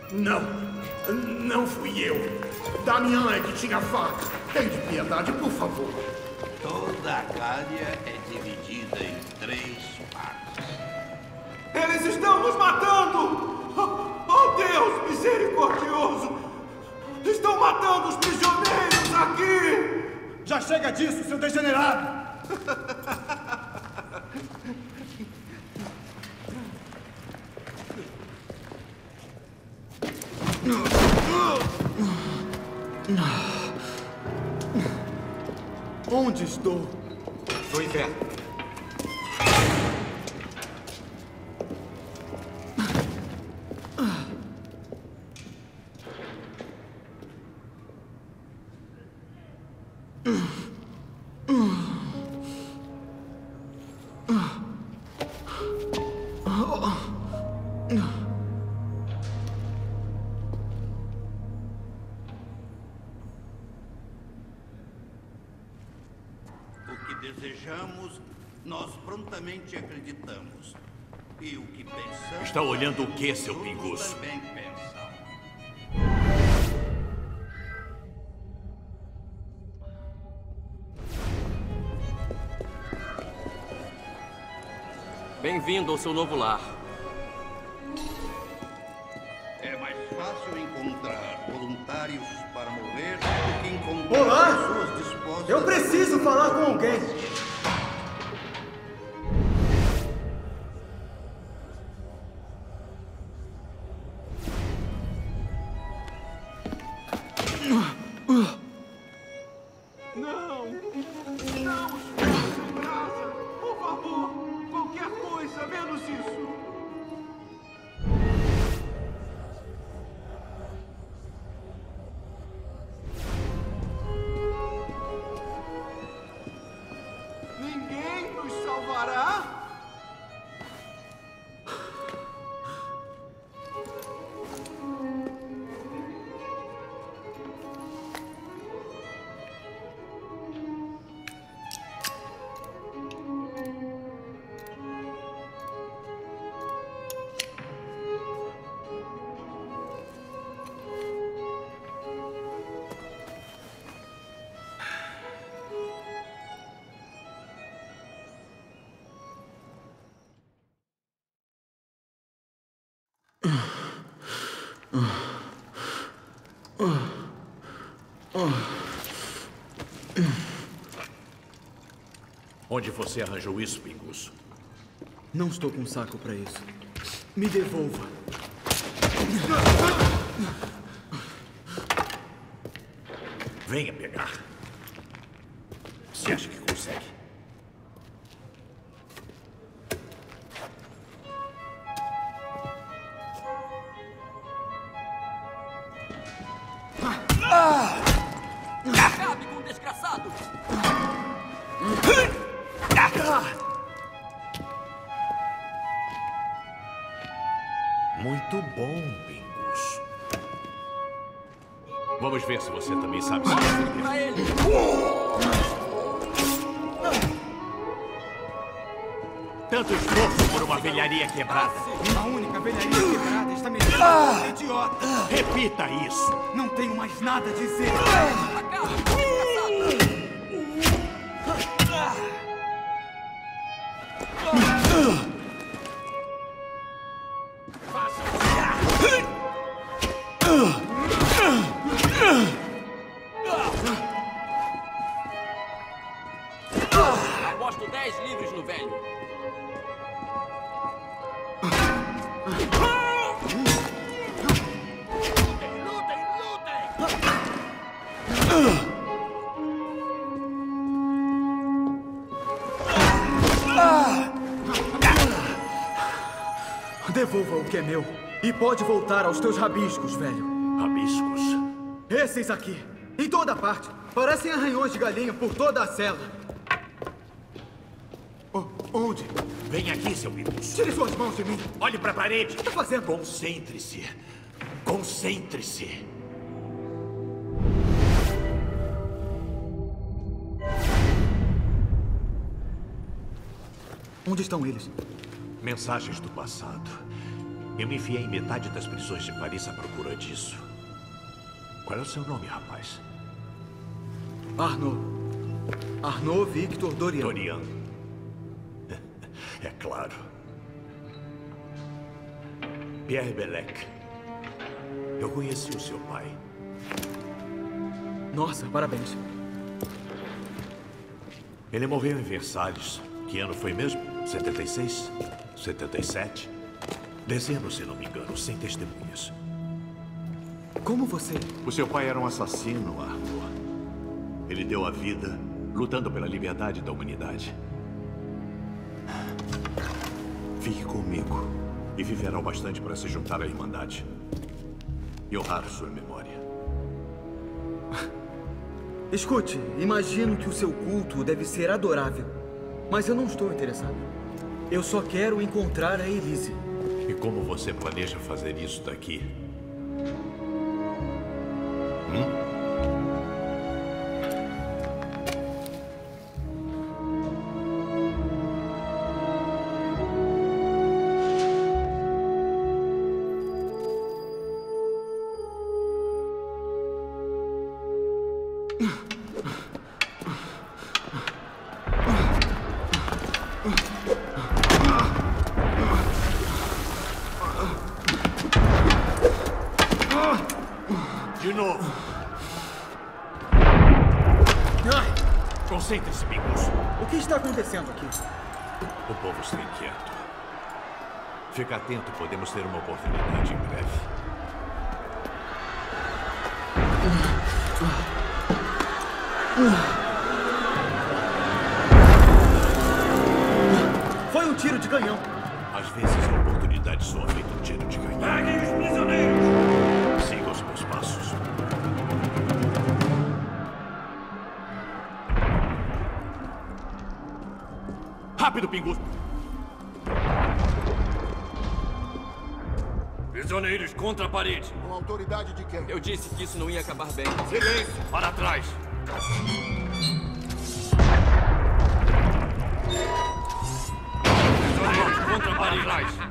Não. Não fui eu. Damian é que tinha a faca. Tem de piedade, por favor. Toda a Gália é dividida em 3 partes. Eles estão nos matando! Oh, Deus misericordioso! Estão matando os prisioneiros aqui! Já chega disso, seu degenerado! Onde estou? No inferno. Desejamos, nós prontamente acreditamos. E o que pensamos... Está olhando o que, seu pinguço? Também pensamos. Bem-vindo ao seu novo lar. É mais fácil encontrar voluntários para morrer do que encontrar Olá! pessoas dispostas... Eu preciso falar com alguém! Onde você arranjou isso, pinguço? Não estou com saco para isso. Me devolva. Venha pegar. Você acha que consegue? Acabe com o desgraçado! Muito bom, pinguço. Vamos ver se você também sabe se defender. Pra ele! Tanto esforço por uma velharia quebrada. Uma única velharia quebrada está me deixando idiota. Repita isso. Não tenho mais nada a dizer. Acabe com o desgraçado! Aposto 10 livres no velho. Lutem, lutem! Devolva o que é meu. E pode voltar aos teus rabiscos, velho. Rabiscos? Esses aqui. Em toda parte. Parecem arranhões de galinha por toda a cela. Onde? Vem aqui, seu pinguço. Tire suas mãos de mim. Olhe para a parede. O que está fazendo? Concentre-se. Concentre-se. Onde estão eles? Mensagens do passado. Eu me enfiei em metade das prisões de Paris à procura disso. Qual é o seu nome, rapaz? Arnaud. Arnaud Victor Dorian. Dorian. É claro. Pierre Belec. Eu conheci o seu pai. Nossa, parabéns. Ele morreu em Versalhes. Que ano foi mesmo? 76? 77? Dezembro, se não me engano, sem testemunhas. Como você... O seu pai era um assassino, Arnaud. Ele deu a vida lutando pela liberdade da humanidade. Fique comigo e viverá o bastante para se juntar à Irmandade e honrar sua memória. Escute, imagino que o seu culto deve ser adorável, mas eu não estou interessado. Eu só quero encontrar a Elise. E como você planeja fazer isso daqui? De novo. Concentre-se, Pingos. O que está acontecendo aqui? O povo está inquieto. Fica atento, podemos ter uma oportunidade em breve. Foi um tiro de canhão. Às vezes a oportunidade soa feito um tiro de canhão. Peguem os prisioneiros! Siga os meus passos. Rápido, Pingus! Prisioneiros contra a parede. Com a autoridade de quem? Eu disse que isso não ia acabar bem. Silêncio! Para trás! Prisioneiros contra a parede.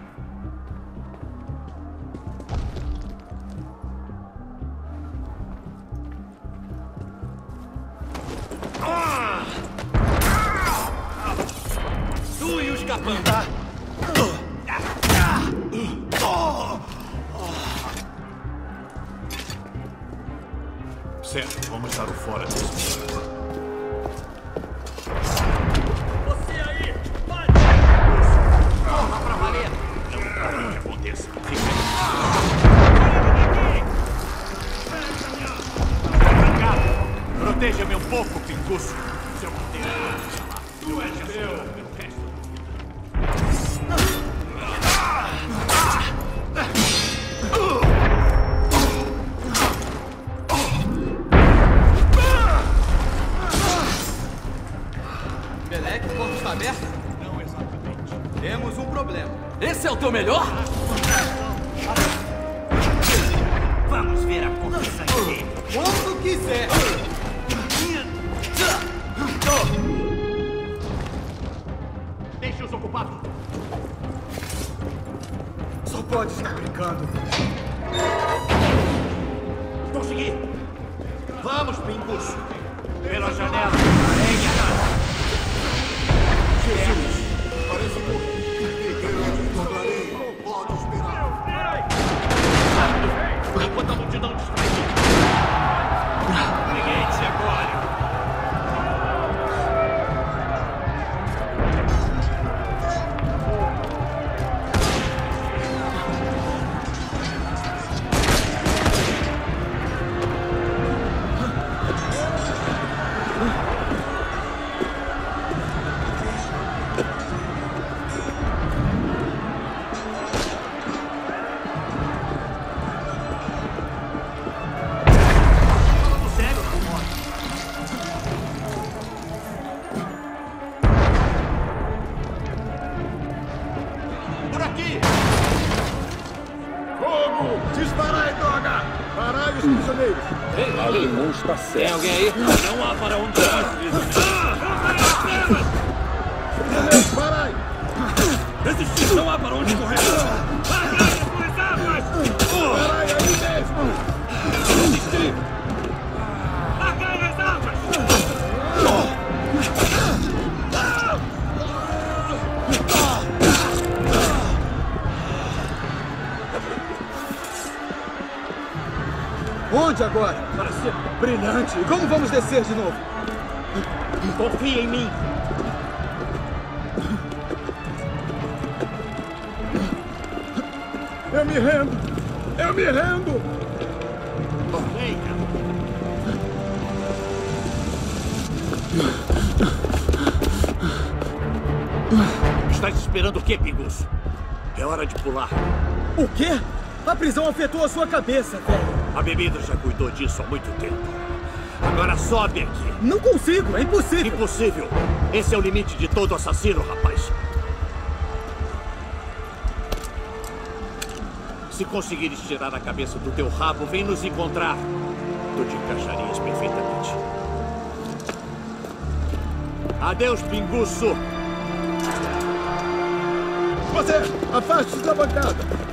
Tu e os capanga. Certo, vamos dar o fora desse lugar. Você aí! Vai! Corra pra valer! Não importa o que aconteça. Fica aí. Proteja-me um pouco, Pinguço. Seu poder. Tu és meu. Belec, o porto está aberto? Não exatamente. Temos um problema. Esse é o teu melhor? Vamos ver a conversa aqui. Quando quiser. Deixe os ocupados. Só pode estar brincando. Consegui. Vamos, Pinguço. Pela janela. Parece morto. Guerreiro, encontrarei. Pode esperar. Enquanto a multidão distraída. Ninguém se agora. Por aqui. Fogo! Disparai, droga! Parai os prisioneiros! Tem alguém aí? Não há para onde ir. Parai! Resistir, não há para onde correr. Para, onde agora? Para cima. Brilhante! E como vamos descer de novo? Confia em mim. Eu me rendo! Eu me rendo! Venha. Estás esperando o quê, Pinguço? É hora de pular. O quê? A prisão afetou a sua cabeça, velho. A bebida já cuidou disso há muito tempo. Agora sobe aqui. Não consigo, é impossível. Impossível. Esse é o limite de todo assassino, rapaz. Se conseguires tirar a cabeça do teu rabo, vem nos encontrar. Tu te encaixarias perfeitamente. Adeus, Pinguço. Você, afaste-se da bancada!